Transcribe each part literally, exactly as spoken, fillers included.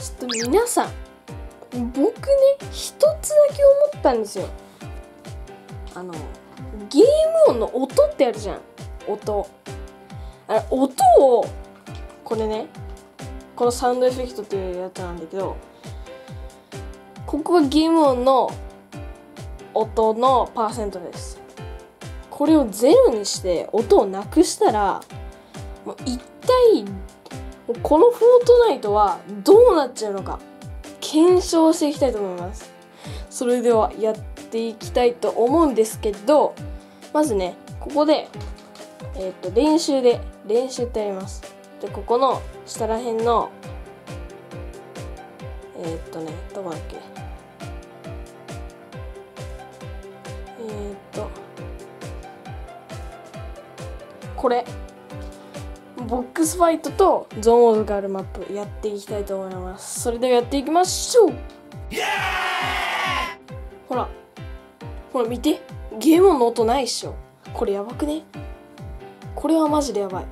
ちょっと皆さん、僕ね一つだけ思ったんですよ。あのゲーム音の音ってあるじゃん。音あれ音をこれね、このサウンドエフェクトっていうやつなんだけど、ここがゲーム音の音のパーセントです。これをゼロにして音をなくしたら、もう一体このフォートナイトはどうなっちゃうのか検証していきたいと思います。それではやっていきたいと思うんですけど、まずねここでえっと練習で練習ってやります。でここの下らへんのえっとねどこだっけ、えっとこれボックスファイトとゾーンオーズがあるマップやっていきたいと思います。それではやっていきましょう。ほらほら見て、ゲームの音ないっしょ。これやばくね？これはマジでやばい。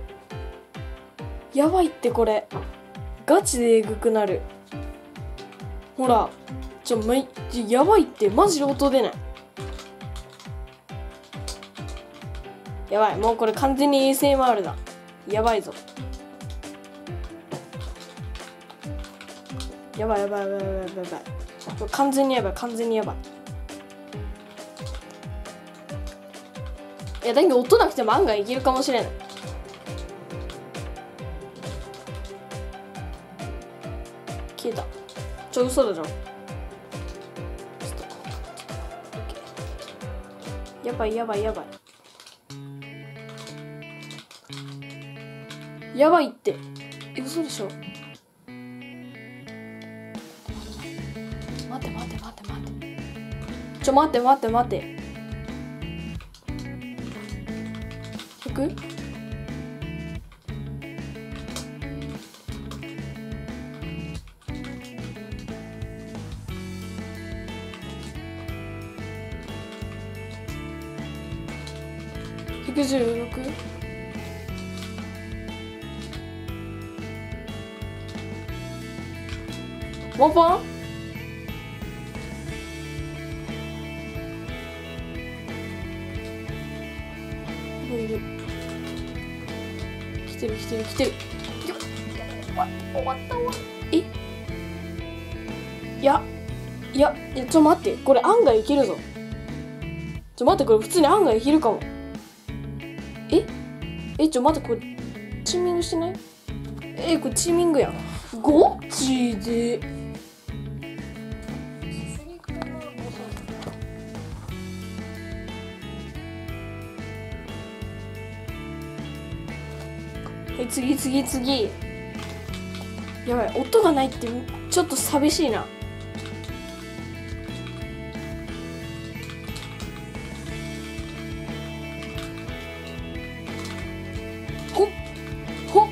やばいってこれガチでえぐくなる。ほらちょまやばいってマジで音出ない。やばい、もうこれ完全に エーエスエムアール だ。やばいぞ。やばいやばいやばいやばいやばいやばい。完全にやばい完全にやばい。いやだけど音なくても案外いけるかもしれない。消えた。ちょ嘘だじゃん。やばいやばいやばいやばいって。え嘘でしょ。待って待って待って待ってちょ待って待って待ってひゃく？ひゃくじゅうろく？ワンパン？いる。来てる来てる来てる。終わった終わった終わった。え？いやいやいやちょっと待って、これ案外いけるぞ。ちょ待って、これ普通に案外いけるかも。ええちょ待って、これチーミングしてない？えこれチーミングやん。ゴチではい次次次。やばい音がないってちょっと寂しいな。ほっほっ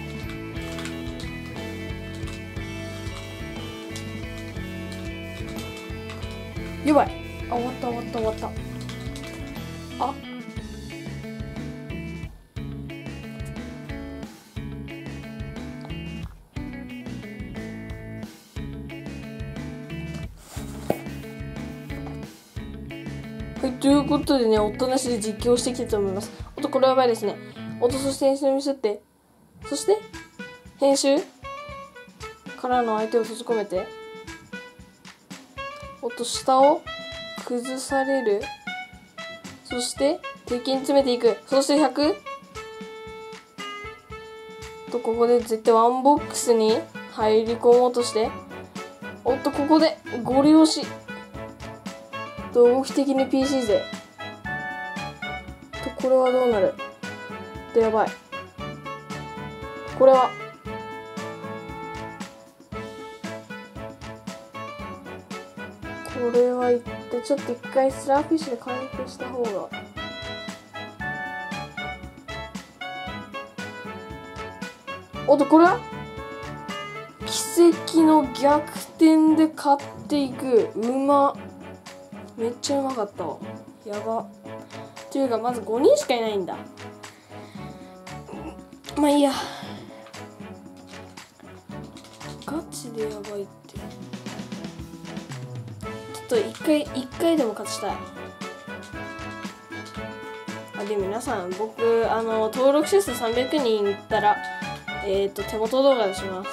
やばい。あ終わった終わった終わった。あはい、ということでね、音なしで実況していきたいと思います。音、これはやばいですね。音、そして編集のミスって、そして、編集からの相手を閉じ込めて、音、下を崩される。そして、敵に詰めていく。そしてひゃく？と、ここで絶対ワンボックスに入り込もうとして、おっと、ここで、ゴリ押し。動機的に ピーシー 勢と、これはどうなるでやばい。これはこれはいってちょっと一回スラーフィッシュで回復した方が。おっとこれは奇跡の逆転で勝っていく。うまめっちゃうまかったわ。やばっていうかまずごにんしかいないんだ。まあいいや。ガチジでやばいって。ちょっと一回一回でも勝ちたい。あ、で皆さん、僕あの登録者数さんびゃくにんいったらえっと手元動画出します。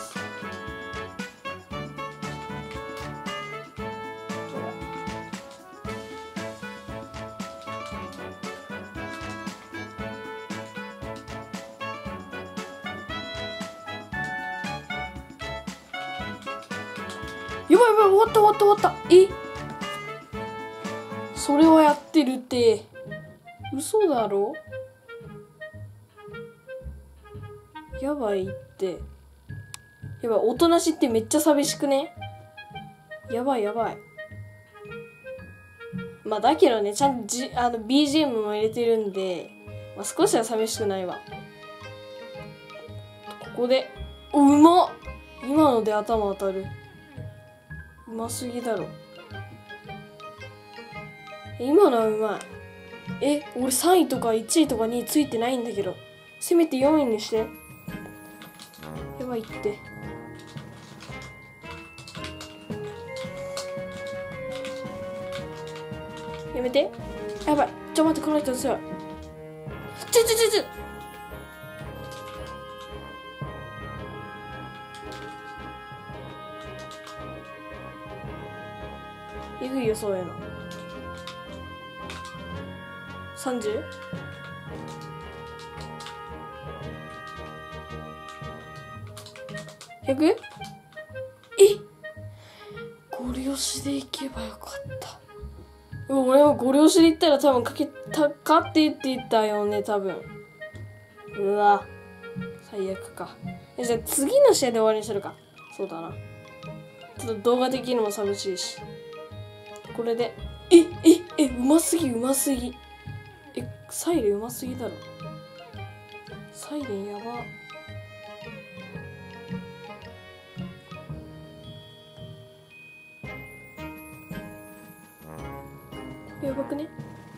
やばいやばい、終わった終わった終わった。え、それはやってるって。嘘だろ。やばいって。やばい、おとなしってめっちゃ寂しくね。やばいやばい。まあだけどね、ちゃんとじあの ビージーエム も入れてるんで、まあ、少しは寂しくないわ。ここで、お、うまっ。今ので頭当たる。うますぎだろ。今のはうまい。え、俺さんいとかいちいとかにいついてないんだけど。せめてよんいにして。やばいって。やめて。やばい。ちょ待って、この人強い。ちょちょちょちょ。えぐいよ、そういうの。さんじゅう？ ひゃく？ え、ごり押しでいけばよかった。俺もごり押しでいったら多分かけたかって言って言ったよね、多分。うわ、最悪か。じゃあ次の試合で終わりにするか。そうだな。ちょっと動画的にも寂しいし。これで、え、え、え、うますぎ、うますぎ。え、サイレンうますぎだろ。サイレンやば。やばくね。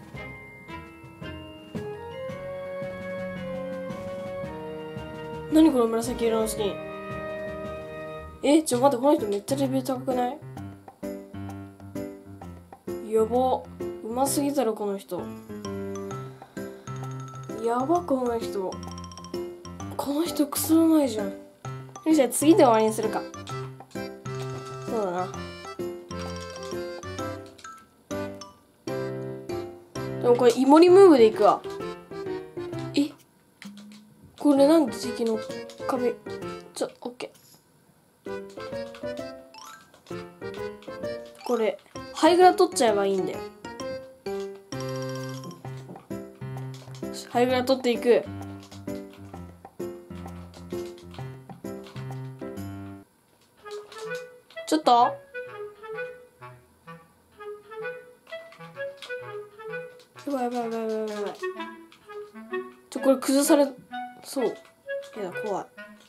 何この紫色のスキン。え、ちょ待って、この人めっちゃレベル高くない？やば。うますぎだろこの人。やば、この人。この人クソうまいじゃん。よし、じゃあ次で終わりにするか。そうだな。でもこれイモリムーブでいくわ。え、これなんで敵の壁。ちょ、オッケー。これハイグラ取っちゃえばいいんだよ。ハイグラ取っていく。ちょっとやばいやばいやばいやばいやばい。ちょ、これ崩されそう。やだ、怖い。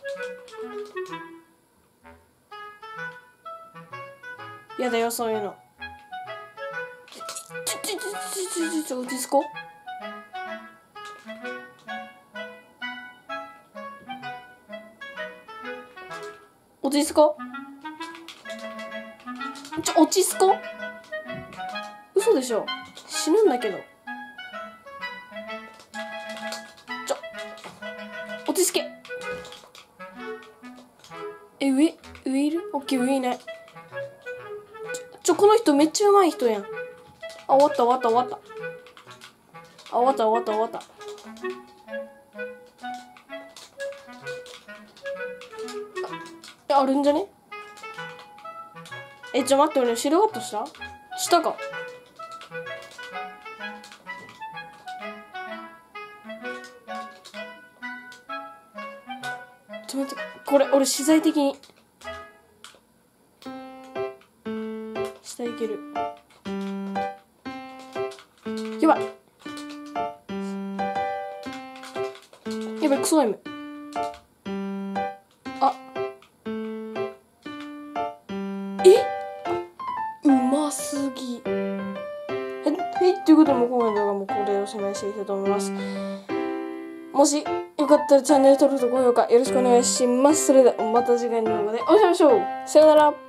やだよ、そういうの。ちょちょちょちょちょちょ落ち着こう。落ち着こう。ちょ、落ち着こう。嘘でしょ。死ぬんだけど。ちょ、落ち着け。え、上、上いる？オッケー、上いない。ちょ、この人めっちゃ上手い人やん。あ、終わった終わった終わった。あ、終わった終わった終わった。あ、あるんじゃね？え、ちょ待って、俺白ガットした？したか。ちょ待って、これ俺資材的に下いける。やばいやばい、クソ M。 あ、え、うますぎ。え、はい、ということでもう今回の動画もこれでおしまいしていきたいと思います。 もしよかったらチャンネル登録と高評価よろしくお願いします。それではまた次回の動画でお会いしましょう。さよなら。